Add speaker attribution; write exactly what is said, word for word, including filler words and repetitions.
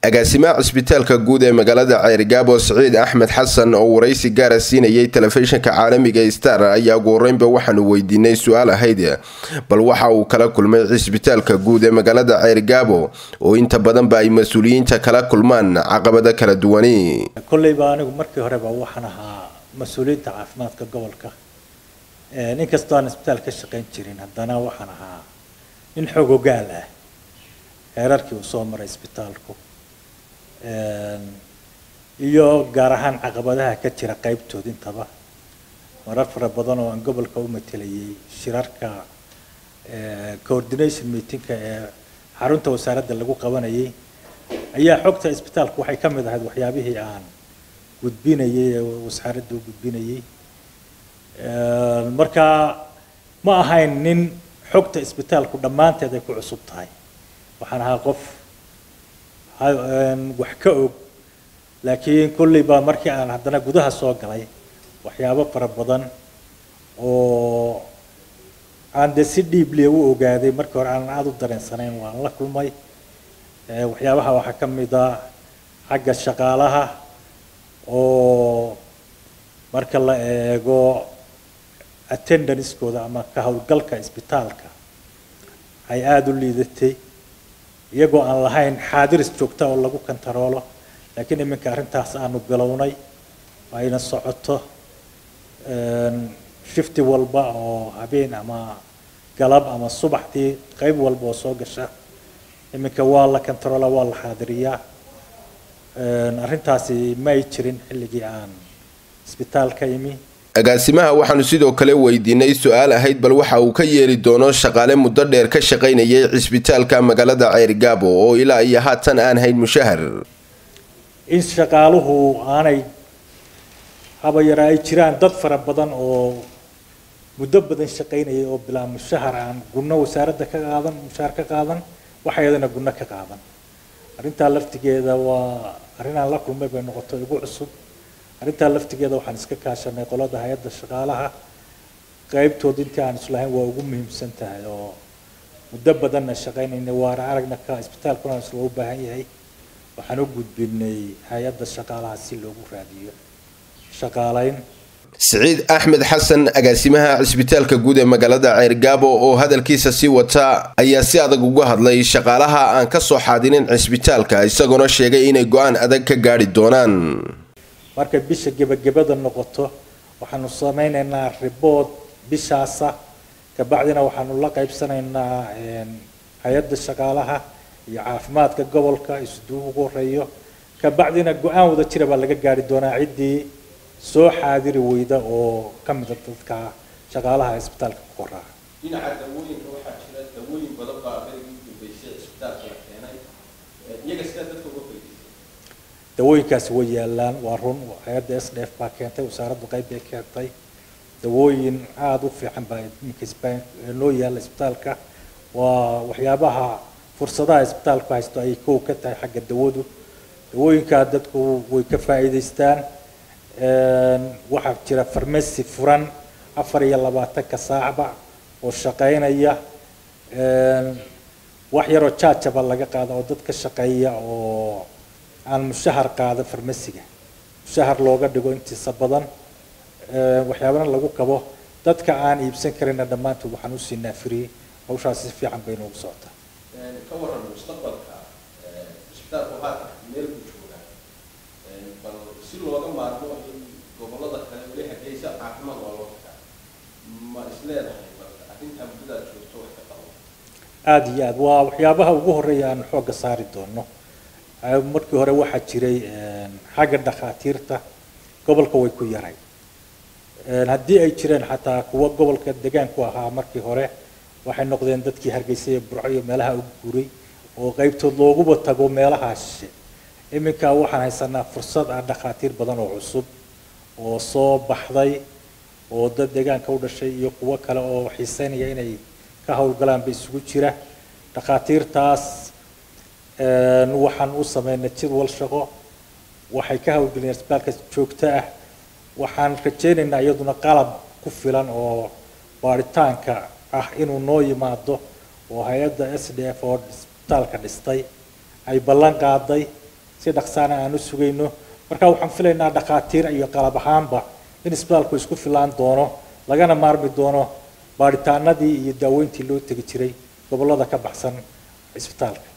Speaker 1: agaasimaha cisbitaalka guud ee magaalada Ceyrigabo Saciid Axmed Xasan oo waraysi gaar ah siinayay telefishinka caalamiga Star ayaa ugu horeynba waxaan weydiinay su'aal ahayd bal waxa uu kala kulmay cisbitaalka guud ee magaalada Ceyrigabo oo inta badan ba ay mas'uuliyiinta kala kulmaan caqabado kala duwan.
Speaker 2: Kullay baa anigu markii hore baa waxaan ahaa mas'uuliyiinta caafimaadka gobolka ee nin kasta oo cisbitaalka shaqeyn jirin haddana waxaan ahaa in xog ogaal ah heerarkii uu soo maray cisbitaalku iyo gaar ahaan caqabadaha ka jira qaybtood intaba marar fara badan oo aan gobolka u matelayay shirarka coordination meetingka ee xarunta wasaaradda lagu qabanayay ayaa xogta cisbitaalku waxay ka mid ahayd waxyaabihii aan gudbinayay wasaaraddu gudbinayay marka ma ahayn nin xogta cisbitaalku dhammaanteed ay ku cusub tahay waxaan ahaa qof wax ka og laakiin kulli baa markii aan haddana gudaha soo galay waxyaabo fara badan oo aan de si deeply u ogaaday markii hore aan aad u dareensanayn waan la kulmay waxyaabaha waxaa ka mid ah xagga shaqaalaha oo marka la eego attendance-kooda ama ka hawlgalka isbitaalka ay aad u liidatay iyagoo aan lahayn xaadiris joogta oo lagu kantaroolo laakiin iminka arrintaas aanu bilownay ayna socoto shifti walba oo habeen ama galab ama subaxdii qayb walba oo soo gasha iminka waa la kantaroola waa la xaadiriyaa arrintaasi ma ay jirin xilligii aan isbitaalka imi.
Speaker 1: agaasimaha waxaanu sidoo kale weydiinay su'aal ahayd bal waxa uu ka yeeli doono shaqaale muddo dheer ka shaqaynayay cisbitaalka magaalada Ceyrigabo oo ilaa iyo haatan aan hayn mushahar
Speaker 2: in shaqaaluhu aanay haba yara ay jiraan dad fara badan oo muddo badan shaqaynayay oo bilaa mushahar aan guna wasaaradda ka qaadan mushahar ka qaadan waxayadana guna ka qaadan arrinta laftigeeda waa arrin aan la kulmay bay noqotay ugu cusub arrinta laftigeeda waxaan iska kaashanay qolada hay'adda shaqaalaha qaybtood intii aan islahayn waa ugu muhiimsan tahay oo muddo badanna shaqaynayna waa aragna ka isbitaalkuna isla u baahan yahay waxaan u gudbinay hay'adda shaqaalaha si loogu raadiyo shaqaalayn.
Speaker 1: Saciid Axmed Xasan agaasimaha cisbitaalka guud ee magaalada Ceyrigabo oo hadalkiisa si wata ayaa si adag uga hadlay shaqaalaha aan ka soo xaadirin cisbitaalka isagoo sheegay inay go'aan adag ka gaari doonaan
Speaker 2: marka bisha gabagabada noqoto waxaanu samaynaynaa report bishaasa ka bacdina waxaanu la qaybsanaynaa hay'adda shaqaalaha iyo caafimaadka gobolka isduu ugu horeeyo ka bacdina go'aan wada jira baa laga gaari doonaa ciddii soo xaadiri weyda oo ka mid ah dadka shaqaalaha isbitaalka ku qoraa.
Speaker 3: dhinaca dawooyinka waxaa jira dawooyin badan baa berigii dambeysay isbitaalka la keenay iyaga sida dadka uga faa'iideysay
Speaker 2: dawooyinkaasi way yaalaan waa run hay'adda S D F baa keentay wasaaraddu qayb bay keentay dawooyin aad u fiican baa iminka loo yaala isbitaalka waa waxyaabaha fursadaha isbitaalku haysto ay kow ka tahay xagga dawadu dawooyinka dadku way ka faa'iideystaan waxaa jira farmasi furan afar iyo labaatanka saacba oo shaqaynaya wax yaroo jaajaba laga qaado oo dad ka shaqeeya oo aan mushahar qaada farmasiga mushahar looga dhigo intiisa badan waxyaabana lagu kabo dadka aan iibsan karina dhammaantood waxaan u siinaa free hawshaas si fiican bay noogu socotaa.
Speaker 3: ka waran mustaqbalka isbitaalku haatan meel ku jooga bal si looga maarmo in gobolada kale weli Hargeysa caafimaad waa loo tagaa ma isleedahay marka arrinta muddada joogto wax ka qabo
Speaker 2: aad iyo aad waa waxyaabaha ugu horeeya aan xooga saari doono markii hore waxaa jiray xagga dhakhaatiirta gobolka way ku yaray haddii ay jireen xataa kuwa gobolka deegaanku ahaa markii hore waxay noqdeen dadkii Hargeysa iyo Burco iyo meelaha ugu guuray oo qaybtood looguba tago meelahaas iminka waxaan haysanaa fursad ah dhakhaatiir badan oo cusub oo soo baxday oo dad deegaanka u dhashay iyo kuwa kale oo xiiseynaya inay ka hawlgalaan bay isugu jira dhakhaatiirtaas waxaan u sameynay jadwal shaqo waxay ka hawlgaleen isbitaalka joogto ah waxaan rajaynaynaa iyaduna qalab ku filan oo baaritaanka ah inuu noo yimaado oo hay'adda S D F oo isbitaalka dhistay ay ballan qaaday si dhaqsaana aan u sugayno marka waxaan filaynaa dhakhaatiir iyo qalab ahaanba in isbitaalku isku filaan doono lagana maarmi doono baaritaanadii iyo daaweyntii loo tegi jiray gobollada ka baxsan isbitaalka